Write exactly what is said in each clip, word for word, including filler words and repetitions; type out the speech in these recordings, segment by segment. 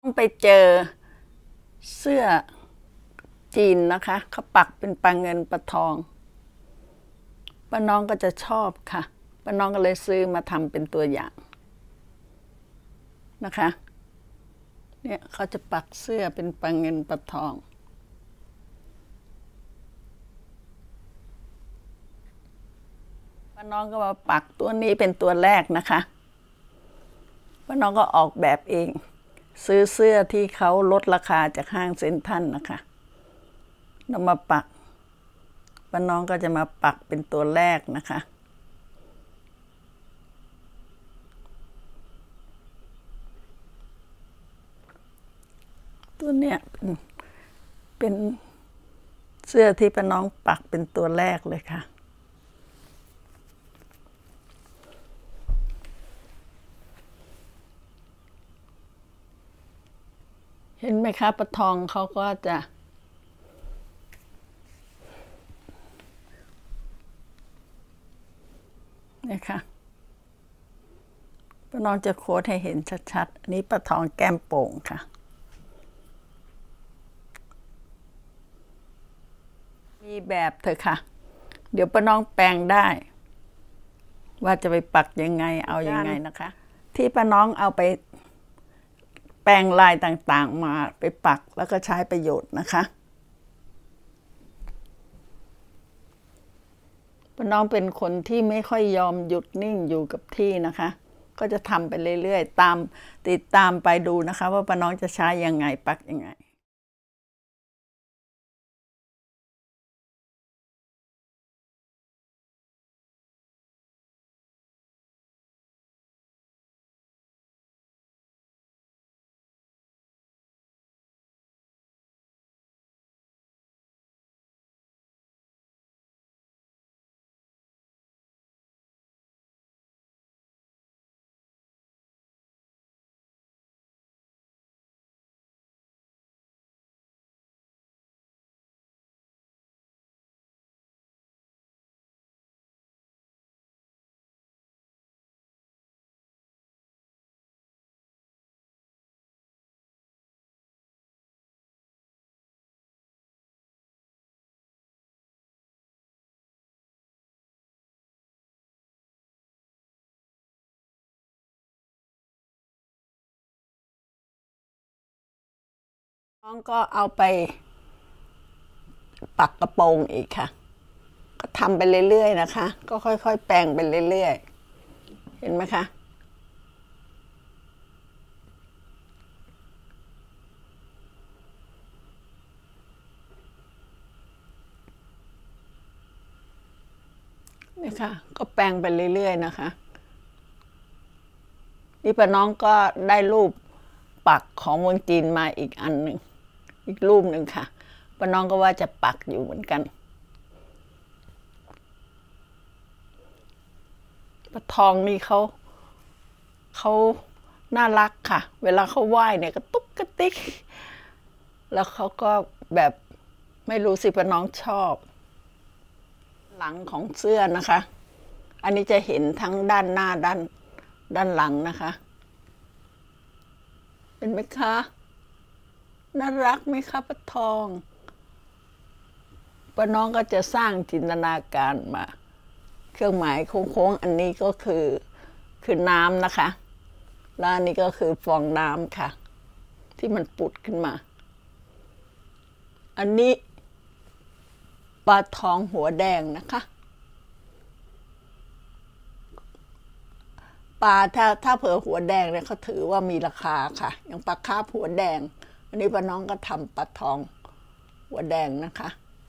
ไปเจอเสื้อจีนนะคะเขาปักเป็นปลาเงินปลาทองป้าน้องก็จะชอบค่ะป้าน้องก็เลยซื้อมาทำเป็นตัวอย่างนะคะเนี่ยเขาจะปักเสื้อเป็นปลาเงินปลาทองป้าน้องก็มาปักตัวนี้เป็นตัวแรกนะคะป้าน้องก็ออกแบบเองซื้อเสื้อที่เขาลดราคาจากห้างเซ็นทรัลนะคะแล้วมาปักป้าน้องก็จะมาปักเป็นตัวแรกนะคะตัวเนี้ยเป็นเป็นเสื้อที่ป้าน้องปักเป็นตัวแรกเลยค่ะเห็นไหมคะปลาทองเขาก็จะนี่ค่ะป้าน้องจะโค้ดให้เห็นชัดๆอันนี้ปลาทองแก้มโป่งค่ะมีแบบเถอะค่ะเดี๋ยวป้าน้องแปลงได้ว่าจะไปปักยังไงเอายังไงนะคะที่ป้าน้องเอาไปแปลงลายต่างๆมาไปปักแล้วก็ใช้ประโยชน์นะคะป้าน้องเป็นคนที่ไม่ค่อยยอมหยุดนิ่งอยู่กับที่นะคะก็จะทำไปเรื่อยๆตามติดตามไปดูนะคะว่าป้าน้องจะใช้ยังไงปักยังไงน้องก็เอาไปปักกระโปรงอีกค่ะก็ทำไปเรื่อยๆนะคะก็ค่อยๆแปลงไปเรื่อยๆเห็นไหมคะนี่ค่ะก็แปลงไปเรื่อยๆนะคะนี่ป้าน้องก็ได้รูปปักของเมืองจีนมาอีกอันหนึ่งอีกรูปหนึ่งค่ะป้าน้องก็ว่าจะปักอยู่เหมือนกันปลาทองนี่เขาเขาน่ารักค่ะเวลาเขาไหว้เนี่ยก็ตุ๊กกระติ๊กแล้วเขาก็แบบไม่รู้สิป้าน้องชอบหลังของเสื้อนะคะอันนี้จะเห็นทั้งด้านหน้าด้านด้านหลังนะคะเห็นไหมคะน่ารักไหมคะปลาทองป้าน้องก็จะสร้างจินตนาการมาเครื่องหมายโค้งๆอันนี้ก็คือคือน้ำนะคะแล้วอันนี้ก็คือฟองน้ำค่ะที่มันปุดขึ้นมาอันนี้ปลาทองหัวแดงนะคะปลาถ้าถ้าเผื่อหัวแดงเนี่ยเขาถือว่ามีราคาค่ะอย่างปลาคาร์ฟหัวแดงอันนี้ป้าน้องก็ทำปลาทองหัวแดงนะคะ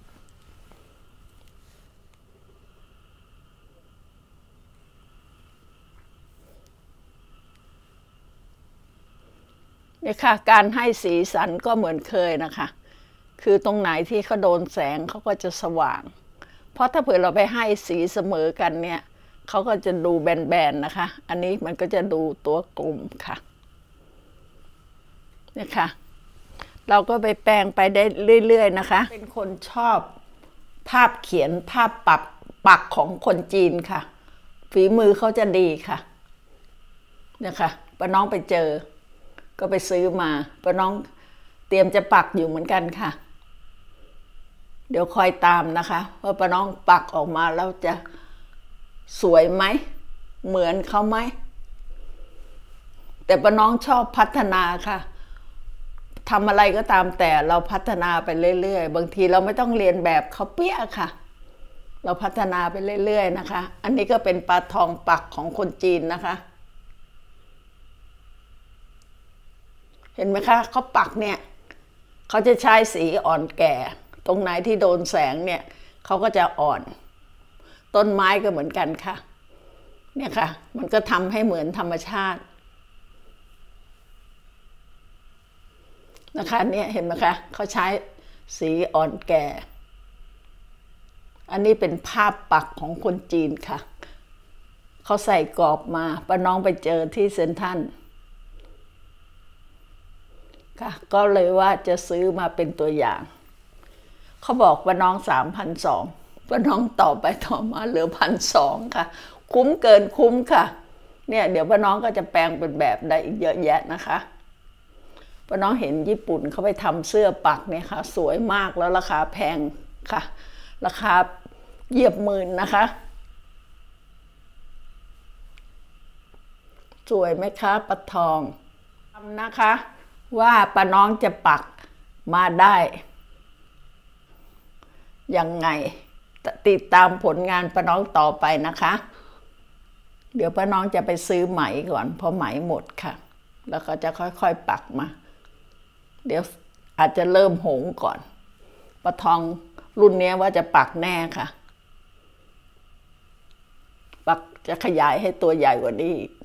เนี่ยค่ะการให้สีสันก็เหมือนเคยนะคะคือตรงไหนที่เขาโดนแสงเขาก็จะสว่างเพราะถ้าเผื่อเราไปให้สีเสมอกันเนี่ยเขาก็จะดูแบนๆนะคะอันนี้มันก็จะดูตัวกลมค่ะเนี่ยค่ะเราก็ไปแปลงไปได้เรื่อยๆนะคะเป็นคนชอบภาพเขียนภาพปักปักของคนจีนค่ะฝีมือเขาจะดีค่ะเนี่ยค่ะป้าน้องไปเจอก็ไปซื้อมาป้าน้องเตรียมจะปักอยู่เหมือนกันค่ะเดี๋ยวคอยตามนะคะว่าป้าน้องปักออกมาแล้วจะสวยไหมเหมือนเขาไหมแต่ป้าน้องชอบพัฒนาค่ะทำอะไรก็ตามแต่เราพัฒนาไปเรื่อยๆบางทีเราไม่ต้องเรียนแบบเขาเปี้ยค่ะเราพัฒนาไปเรื่อยๆนะคะอันนี้ก็เป็นปลาทองปักของคนจีนนะคะเห็นไหมคะเขาปักเนี่ยเขาจะใช้สีอ่อนแก่ตรงไหนที่โดนแสงเนี่ยเขาก็จะอ่อนต้นไม้ก็เหมือนกันค่ะเนี่ยค่ะมันก็ทำให้เหมือนธรรมชาตินะคะเนี่ยเห็นไหมคะเขาใช้สีอ่อนแก่อันนี้เป็นภาพปักของคนจีนค่ะเขาใส่กรอบมาป้าน้องไปเจอที่เซ็นทรัลค่ะก็เลยว่าจะซื้อมาเป็นตัวอย่างเขาบอกป้าน้องสามพันสองป้าน้องต่อไปต่อมาเหลือพันสองค่ะคุ้มเกินคุ้มค่ะเนี่ยเดี๋ยวป้าน้องก็จะแปลงเป็นแบบได้อีกเยอะแยะนะคะป้าน้องเห็นญี่ปุ่นเขาไปทำเสื้อปักเนี่ยค่ะสวยมากแล้วราคาแพงค่ะราคาเหยียบหมื่นนะคะสวยไหมคะปลาทองทำนะคะว่าป้าน้องจะปักมาได้ยังไงติดตามผลงานป้าน้องต่อไปนะคะเดี๋ยวป้าน้องจะไปซื้อไหมก่อนเพราะไหมหมดค่ะแล้วก็จะค่อยๆปักมาเดี๋ยวอาจจะเริ่มหงก่อนปลาทองรุ่นนี้ว่าจะปักแน่ค่ะปักจะขยายให้ตัวใหญ่กว่านี้